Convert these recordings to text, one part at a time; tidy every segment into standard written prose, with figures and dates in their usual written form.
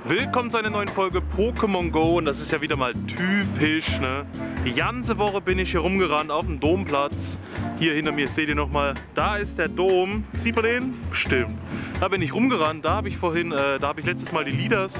Willkommen zu einer neuen Folge Pokémon Go und das ist ja wieder mal typisch, ne? Die ganze Woche bin ich hier rumgerannt auf dem Domplatz. Hier hinter mir seht ihr nochmal, da ist der Dom. Sieht man den? Bestimmt. Da bin ich rumgerannt, da habe ich letztes Mal die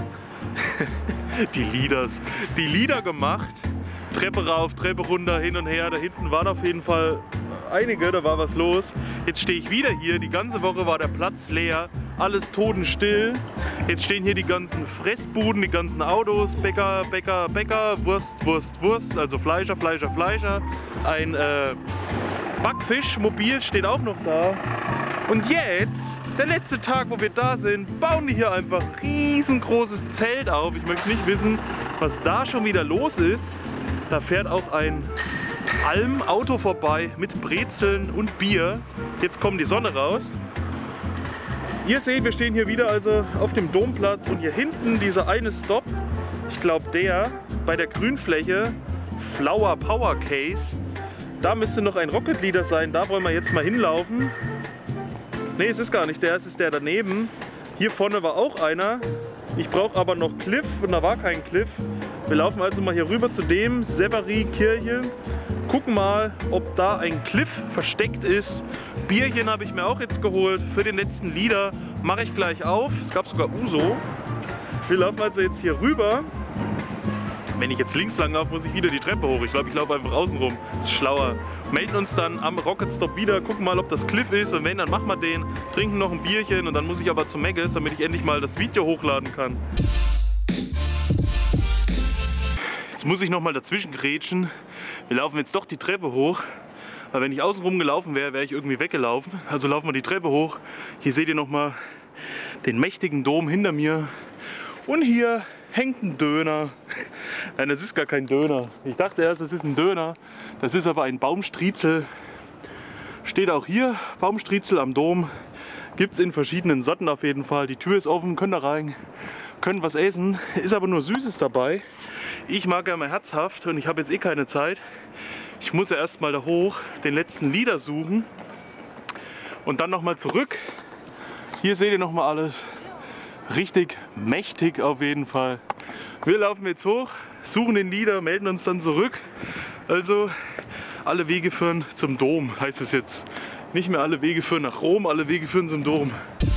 Lieder gemacht. Treppe rauf, Treppe runter, hin und her. Da hinten waren auf jeden Fall einige, da war was los. Jetzt stehe ich wieder hier, die ganze Woche war der Platz leer, alles totenstill. Jetzt stehen hier die ganzen Fressbuden, die ganzen Autos, Bäcker, Wurst, also Fleischer. Ein Backfischmobil steht auch noch da. Und jetzt, der letzte Tag, wo wir da sind, bauen die hier einfach ein riesengroßes Zelt auf. Ich möchte nicht wissen, was da schon wieder los ist. Da fährt auch ein Alm-Auto vorbei mit Brezeln und Bier. Jetzt kommt die Sonne raus. Ihr seht, wir stehen hier wieder also auf dem Domplatz und hier hinten dieser eine Stop, ich glaube der bei der Grünfläche, Flower Power Case, da müsste noch ein Rocket Leader sein, da wollen wir jetzt mal hinlaufen. Ne, es ist gar nicht der, es ist der daneben. Hier vorne war auch einer. Ich brauche aber noch Cliff und da war kein Cliff. Wir laufen also mal hier rüber zu dem Severi-Kirche. Gucken mal, ob da ein Cliff versteckt ist. Bierchen habe ich mir auch jetzt geholt. Für den letzten Lieder mache ich gleich auf. Es gab sogar Uso. Wir laufen also jetzt hier rüber. Wenn ich jetzt links lang laufe, muss ich wieder die Treppe hoch. Ich glaube, ich laufe einfach außen rum. Das ist schlauer. Melden uns dann am Rocket Stop wieder, gucken mal, ob das Cliff ist. Und wenn, dann machen wir den. Trinken noch ein Bierchen und dann muss ich aber zu Maggis, damit ich endlich mal das Video hochladen kann. Jetzt muss ich noch mal dazwischen grätschen. Wir laufen jetzt doch die Treppe hoch. Weil wenn ich außen rum gelaufen wäre, wäre ich irgendwie weggelaufen. Also laufen wir die Treppe hoch. Hier seht ihr noch mal den mächtigen Dom hinter mir. Und hier hängt ein Döner. Nein, das ist gar kein Döner. Ich dachte erst, das ist ein Döner. Das ist aber ein Baumstriezel. Steht auch hier, Baumstriezel am Dom. Gibt es in verschiedenen Sorten auf jeden Fall. Die Tür ist offen, könnt da rein, könnt was essen. Ist aber nur Süßes dabei. Ich mag ja immer herzhaft und ich habe jetzt eh keine Zeit. Ich muss ja erstmal da hoch, den letzten Lieder suchen und dann nochmal zurück. Hier seht ihr nochmal alles. Richtig mächtig auf jeden Fall. Wir laufen jetzt hoch, suchen den Lieder, melden uns dann zurück. Also alle Wege führen zum Dom, heißt es jetzt. Nicht mehr alle Wege führen nach Rom, alle Wege führen zum Dom.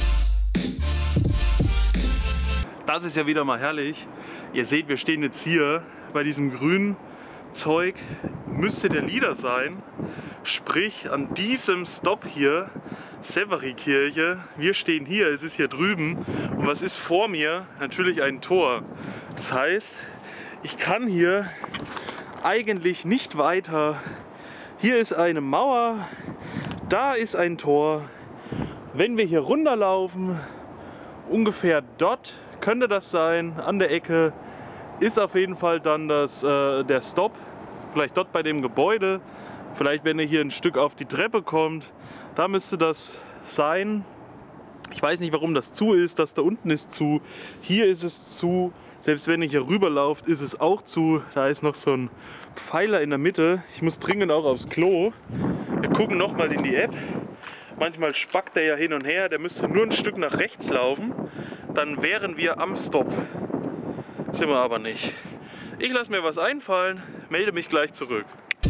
Das ist ja wieder mal herrlich. Ihr seht, wir stehen jetzt hier bei diesem grünen Zeug. Müsste der Lieder sein. Sprich, an diesem Stop hier, Severi-Kirche. Wir stehen hier, es ist hier drüben. Und was ist vor mir? Natürlich ein Tor. Das heißt, ich kann hier eigentlich nicht weiter. Hier ist eine Mauer, da ist ein Tor. Wenn wir hier runterlaufen, ungefähr dort könnte das sein, an der Ecke, ist auf jeden Fall dann der Stop. Vielleicht dort bei dem Gebäude. Vielleicht, wenn ihr hier ein Stück auf die Treppe kommt, da müsste das sein. Ich weiß nicht, warum das zu ist. Das da unten ist zu. Hier ist es zu. Selbst wenn ihr hier rüberlauft, ist es auch zu. Da ist noch so ein Pfeiler in der Mitte. Ich muss dringend auch aufs Klo. Wir gucken nochmal in die App. Manchmal spackt der ja hin und her. Der müsste nur ein Stück nach rechts laufen. Dann wären wir am Stop. Sind wir aber nicht. Ich lasse mir was einfallen, melde mich gleich zurück.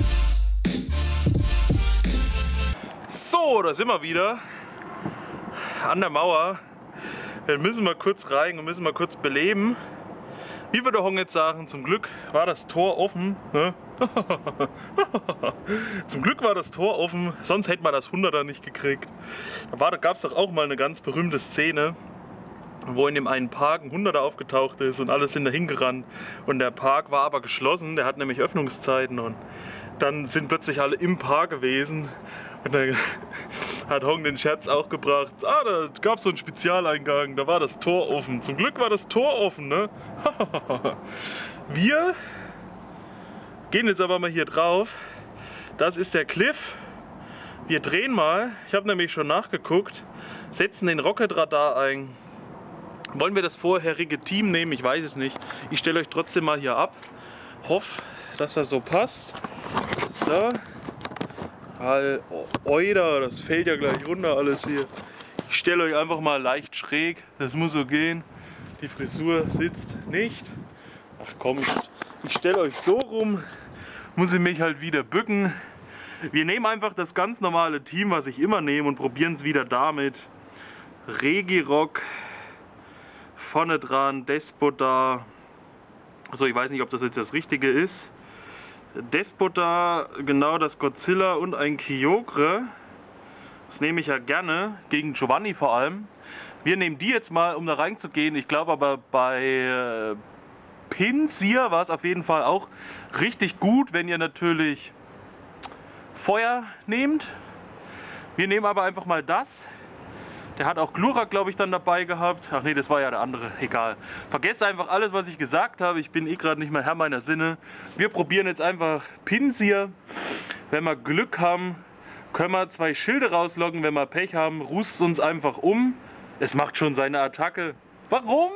So, da sind wir wieder an der Mauer. Wir müssen mal kurz rein und müssen mal kurz beleben. Wie würde Hong jetzt sagen, zum Glück war das Tor offen. Ne? Zum Glück war das Tor offen, sonst hätten wir das 100er nicht gekriegt. Da gab es doch auch mal eine ganz berühmte Szene, wo in dem einen Park ein 100er aufgetaucht ist und alle sind dahin gerannt. Und der Park war aber geschlossen, der hat nämlich Öffnungszeiten und dann sind plötzlich alle im Park gewesen. Und dann hat Hong den Scherz auch gebracht, da gab es so einen Spezialeingang, da war das Tor offen. Zum Glück war das Tor offen, ne? Wir gehen jetzt aber mal hier drauf. Das ist der Cliff. Wir drehen mal, ich habe nämlich schon nachgeguckt, setzen den Rocket Radar ein. Wollen wir das vorherige Team nehmen? Ich weiß es nicht. Ich stelle euch trotzdem mal hier ab. Hoffe, dass das so passt. So. Oida, das fällt ja gleich runter alles hier. Ich stelle euch einfach mal leicht schräg. Das muss so gehen. Die Frisur sitzt nicht. Ach komm, ich stelle euch so rum, muss ich mich halt wieder bücken. Wir nehmen einfach das ganz normale Team, was ich immer nehme, und probieren es wieder damit. Regirock, vorne dran, Despota. Also ich weiß nicht, ob das jetzt das Richtige ist. Despota, genau, das Godzilla und ein Kyogre. Das nehme ich ja gerne, gegen Giovanni vor allem. Wir nehmen die jetzt mal, um da reinzugehen. Ich glaube aber bei Pinsir war es auf jeden Fall auch richtig gut, wenn ihr natürlich Feuer nehmt. Wir nehmen aber einfach mal das. Der hat auch Glurak, glaube ich, dann dabei gehabt. Ach nee, das war ja der andere. Egal. Vergesst einfach alles, was ich gesagt habe. Ich bin eh gerade nicht mehr Herr meiner Sinne. Wir probieren jetzt einfach Pinsir. Wenn wir Glück haben, können wir 2 Schilde rausloggen. Wenn wir Pech haben, rust es uns einfach um. Es macht schon seine Attacke. Warum?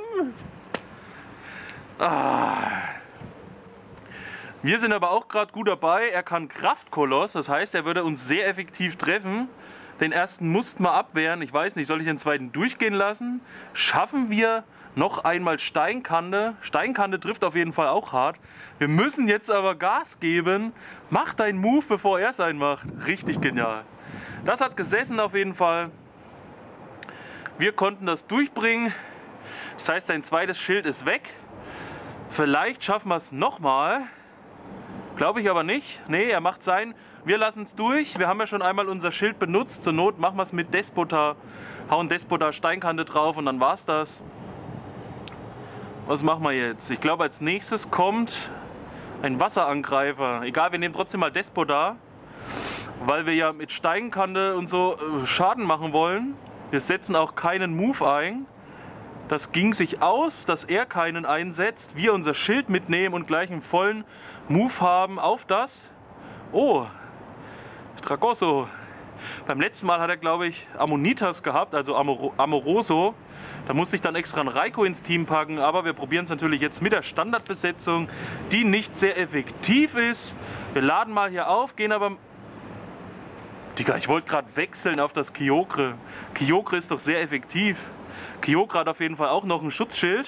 Wir sind aber auch gerade gut dabei. Er kann Kraftkoloss. Das heißt, er würde uns sehr effektiv treffen. Den ersten mussten wir abwehren. Ich weiß nicht, soll ich den zweiten durchgehen lassen? Schaffen wir noch einmal Steinkante? Steinkante trifft auf jeden Fall auch hart. Wir müssen jetzt aber Gas geben. Mach deinen Move, bevor er seinen macht. Richtig genial. Das hat gesessen auf jeden Fall. Wir konnten das durchbringen. Das heißt, sein zweites Schild ist weg. Vielleicht schaffen wir es nochmal. Glaube ich aber nicht. Nee, er macht sein. Wir lassen es durch. Wir haben ja schon einmal unser Schild benutzt. Zur Not machen wir es mit Despota. Hauen Despota Steinkante drauf und dann war es das. Was machen wir jetzt? Ich glaube, als nächstes kommt ein Wasserangreifer. Egal, wir nehmen trotzdem mal Despota. Weil wir ja mit Steinkante und so Schaden machen wollen. Wir setzen auch keinen Move ein. Das ging sich aus, dass er keinen einsetzt. Wir unser Schild mitnehmen und gleich einen vollen Move haben auf das. Oh, Tragosso. Beim letzten Mal hat er, glaube ich, Ammonitas gehabt, also Amoroso. Da musste ich dann extra einen Raikou ins Team packen. Aber wir probieren es natürlich jetzt mit der Standardbesetzung, die nicht sehr effektiv ist. Wir laden mal hier auf, gehen aber... Digga, ich wollte gerade wechseln auf das Kyogre. Kyogre ist doch sehr effektiv. Kyogre hat auf jeden Fall auch noch ein Schutzschild.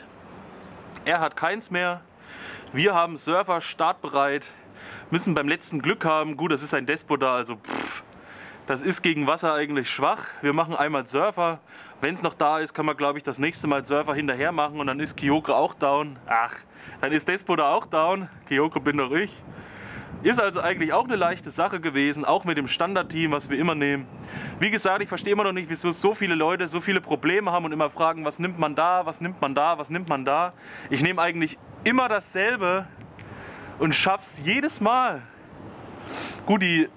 Er hat keins mehr. Wir haben Surfer startbereit. Müssen beim letzten Glück haben. Gut, das ist ein Despota, also das ist gegen Wasser eigentlich schwach. Wir machen einmal Surfer. Wenn es noch da ist, kann man, glaube ich, das nächste Mal Surfer hinterher machen. Und dann ist Kyogre auch down. Ach, dann ist Despota auch down. Kyogre bin doch ich. Ist also eigentlich auch eine leichte Sache gewesen, auch mit dem Standardteam, was wir immer nehmen. Wie gesagt, ich verstehe immer noch nicht, wieso so viele Leute so viele Probleme haben und immer fragen, was nimmt man da, was nimmt man da, was nimmt man da. Ich nehme eigentlich immer dasselbe und schaff's jedes Mal. Gut, die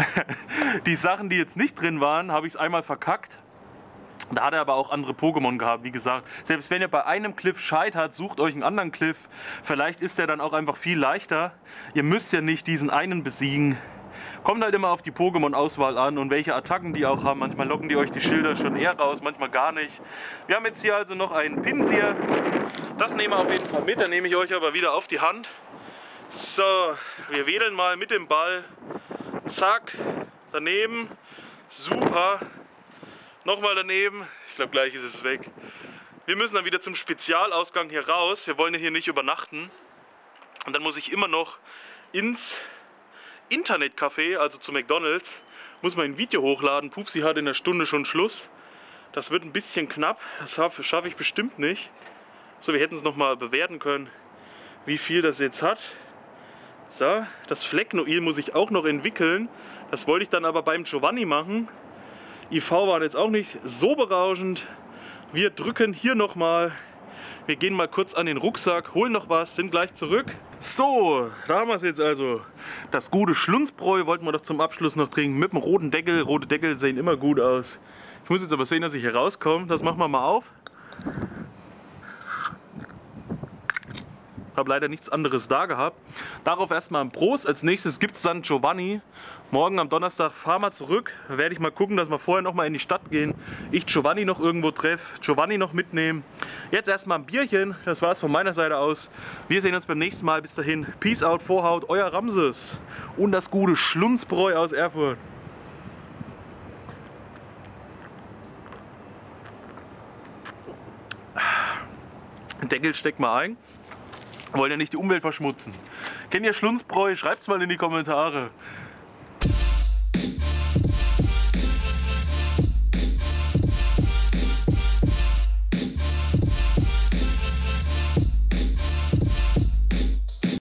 Sachen, die jetzt nicht drin waren, habe ich es einmal verkackt. Da hat er aber auch andere Pokémon gehabt, wie gesagt. Selbst wenn ihr bei einem Cliff scheitert, sucht euch einen anderen Cliff. Vielleicht ist der dann auch einfach viel leichter. Ihr müsst ja nicht diesen einen besiegen. Kommt halt immer auf die Pokémon-Auswahl an und welche Attacken die auch haben. Manchmal locken die euch die Schilder schon eher raus, manchmal gar nicht. Wir haben jetzt hier also noch einen Pinsir. Das nehmen wir auf jeden Fall mit, dann nehme ich euch aber wieder auf die Hand. So, wir wedeln mal mit dem Ball. Zack, daneben. Super. Nochmal daneben. Ich glaube, gleich ist es weg. Wir müssen dann wieder zum Spezialausgang hier raus. Wir wollen ja hier nicht übernachten. Und dann muss ich immer noch ins Internetcafé, also zu McDonald's. Muss man ein Video hochladen. Pupsi hat in einer Stunde schon Schluss. Das wird ein bisschen knapp. Das schaffe ich bestimmt nicht. So, wir hätten es nochmal bewerten können, wie viel das jetzt hat. So, das Flecknoil muss ich auch noch entwickeln. Das wollte ich dann aber beim Giovanni machen. IV war jetzt auch nicht so berauschend. Wir drücken hier nochmal. Wir gehen mal kurz an den Rucksack, holen noch was, sind gleich zurück. So, da haben wir es jetzt also. Das gute Schlunzbräu wollten wir doch zum Abschluss noch trinken mit dem roten Deckel. Rote Deckel sehen immer gut aus. Ich muss jetzt aber sehen, dass ich hier rauskomme. Das machen wir mal auf. Habe leider nichts anderes da gehabt. Darauf erstmal ein Prost. Als nächstes gibt es dann Giovanni. Morgen am Donnerstag fahren wir zurück. Werde ich mal gucken, dass wir vorher noch mal in die Stadt gehen. Ich Giovanni noch irgendwo treffe. Giovanni noch mitnehmen. Jetzt erstmal ein Bierchen. Das war es von meiner Seite aus. Wir sehen uns beim nächsten Mal. Bis dahin. Peace out, Vorhaut. Euer Ramses. Und das gute Schlunzbräu aus Erfurt. Deckel steckt mal ein. Wollen ja nicht die Umwelt verschmutzen. Kennt ihr Schlunzbräu? Schreibt es mal in die Kommentare.